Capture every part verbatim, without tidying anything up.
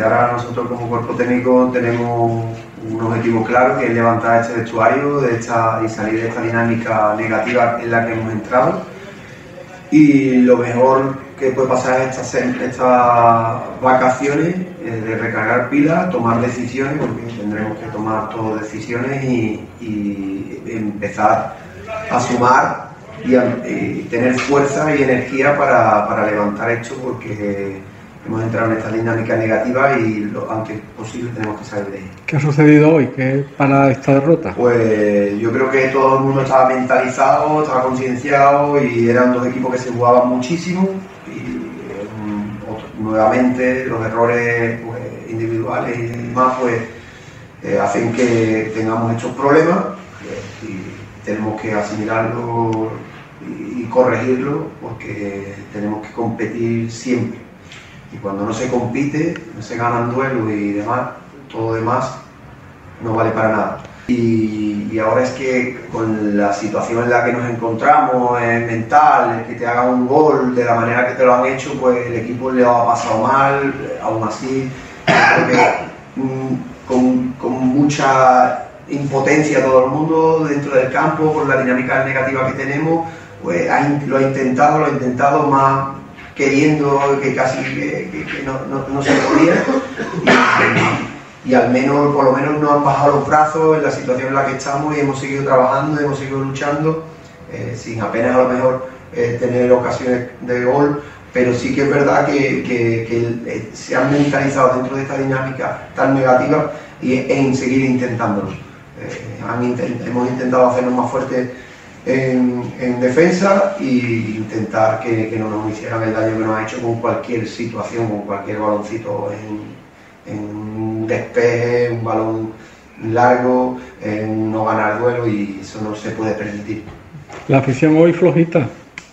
Ahora nosotros como cuerpo técnico tenemos un objetivo claro, que es levantar este vestuario de esta, y salir de esta dinámica negativa en la que hemos entrado. Y lo mejor que puede pasar es estas, estas vacaciones, eh, de recargar pilas, tomar decisiones, porque tendremos que tomar todas decisiones y, y empezar a sumar y, a, y tener fuerza y energía para, para levantar esto, porque hemos entrado en esta dinámica negativa y lo antes posible tenemos que salir de ella. ¿Qué ha sucedido hoy? ¿Qué para esta derrota? Pues yo creo que todo el mundo estaba mentalizado, estaba concienciado y eran dos equipos que se jugaban muchísimo y um, otro, nuevamente los errores pues, individuales y demás pues eh, hacen que tengamos estos problemas eh, y tenemos que asimilarlo y, y corregirlo, porque tenemos que competir siempre. Y cuando no se compite, no se ganan duelos y demás, todo lo demás no vale para nada. Y, y ahora es que con la situación en la que nos encontramos, eh, mental, el que te hagan un gol de la manera que te lo han hecho, pues el equipo le ha pasado mal, aún así, porque mm, con, con mucha impotencia todo el mundo dentro del campo, por la dinámica negativa que tenemos, pues ha, lo ha intentado, lo ha intentado más queriendo que casi que, que, que no, no, no se podía y, y al menos, por lo menos no han bajado los brazos en la situación en la que estamos y hemos seguido trabajando, hemos seguido luchando eh, sin apenas a lo mejor eh, tener ocasiones de gol, pero sí que es verdad que, que, que se han mentalizado dentro de esta dinámica tan negativa y en seguir intentándolo. Eh, han intent, hemos intentado hacernos más fuertes En, en defensa e intentar que, que no nos hicieran el daño que nos ha hecho con cualquier situación, con cualquier baloncito en, en un despeje, un balón largo, en no ganar duelo, y eso no se puede permitir. ¿La afición hoy flojita?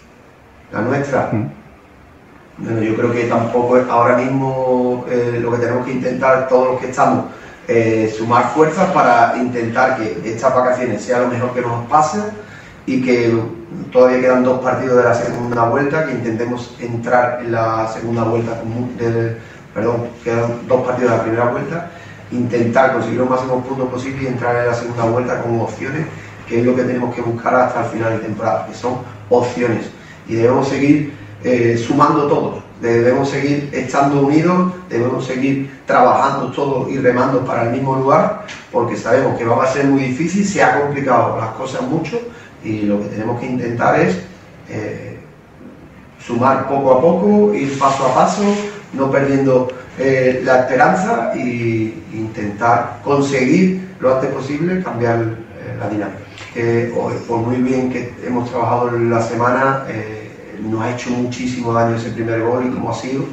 ¿La nuestra? ¿Mm? Bueno, yo creo que tampoco es ahora mismo eh, lo que tenemos que intentar todos los que estamos, eh, sumar fuerzas para intentar que estas vacaciones sea lo mejor que nos pase, y que todavía quedan dos partidos de la segunda vuelta, que intentemos entrar en la segunda vuelta, del, perdón, quedan dos partidos de la primera vuelta, intentar conseguir los máximos puntos posibles y entrar en la segunda vuelta con opciones, que es lo que tenemos que buscar hasta el final de temporada, que son opciones, y debemos seguir eh, sumando todos, debemos seguir estando unidos, debemos seguir trabajando todos y remando para el mismo lugar, porque sabemos que va a ser muy difícil, se ha complicado las cosas mucho, y lo que tenemos que intentar es eh, sumar poco a poco, ir paso a paso, no perdiendo eh, la esperanza, e intentar conseguir lo antes posible cambiar eh, la dinámica. Eh, por muy bien que hemos trabajado en la semana, eh, nos ha hecho muchísimo daño ese primer gol y como ha sido,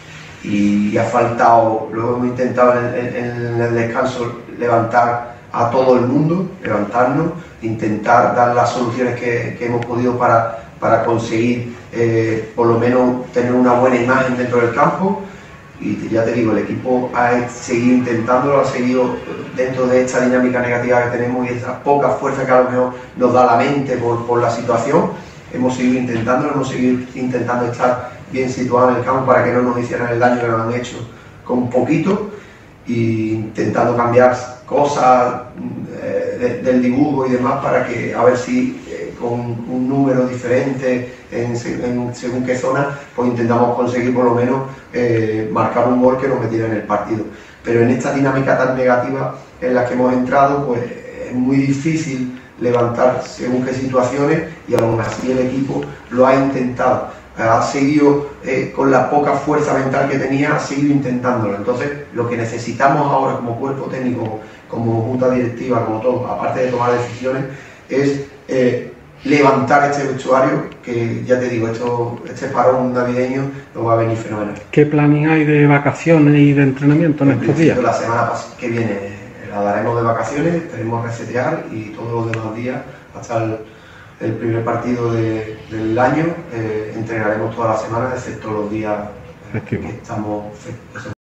y, y ha faltado, luego hemos intentado en, en, en el descanso levantar a todo el mundo, levantarnos, intentar dar las soluciones que, que hemos podido para, para conseguir eh, por lo menos tener una buena imagen dentro del campo, y ya te digo, el equipo ha seguido intentándolo, ha seguido dentro de esta dinámica negativa que tenemos y esta poca fuerza que a lo mejor nos da la mente por, por la situación, hemos seguido intentándolo, hemos seguido intentando estar bien situados en el campo para que no nos hicieran el daño que nos han hecho con poquito, e intentando cambiar cosas eh, de, del dibujo y demás para que a ver si eh, con un número diferente en, en según qué zona pues intentamos conseguir por lo menos eh, marcar un gol que nos metiera en el partido. Pero en esta dinámica tan negativa en la que hemos entrado, pues es muy difícil levantar según qué situaciones, y aún así el equipo lo ha intentado, ha seguido eh, con la poca fuerza mental que tenía, ha seguido intentándolo. Entonces lo que necesitamos ahora como cuerpo técnico, como junta directiva, como todo, aparte de tomar decisiones, es eh, levantar este vestuario, que ya te digo, esto, este parón navideño nos va a venir fenomenal. ¿Qué planning hay de vacaciones y de entrenamiento en, en estos días? La semana que viene la daremos de vacaciones, esperemos resetear, y todos los demás días hasta el, el primer partido de, del año eh, entrenaremos toda la semana, excepto los días eh, que estamos